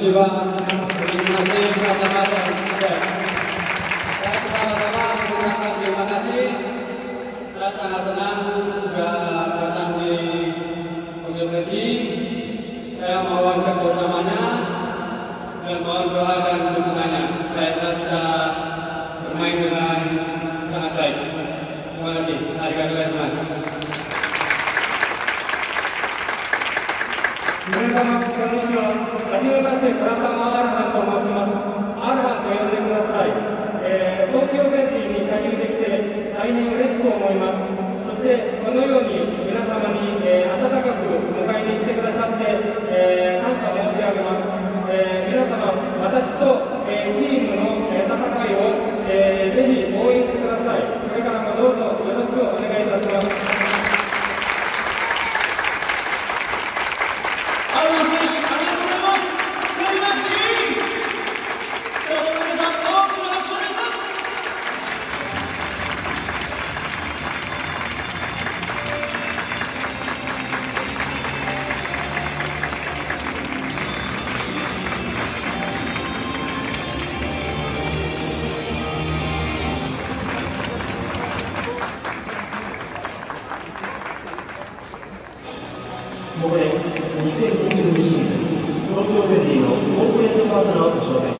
konnichiwa. Terima kasih bersama dan saya pertama-tama mengucapkan terima kasih. Saya sangat senang sudah datang di Konferensi. Saya mohon kerjasamanya dan mohon doa dan dukungannya supaya saya bisa bermain dengan sangat baik. Terima kasih. Arigatou gozaimasu. 皆様、こんにちは。はじめまして、倉田アルハンと申します。アルハンと呼んでください。東京ベンティに加入できて大変嬉しく思います。そしてこのように皆様に、温かく迎えに来てくださって、感謝申し上げます。皆様、私と、チームの、戦いを、ぜひ応援してください。これからもどうぞよろしくお願いいたします。 ここで2022シーズン東京ベルディのコーポレートパートナーをご紹介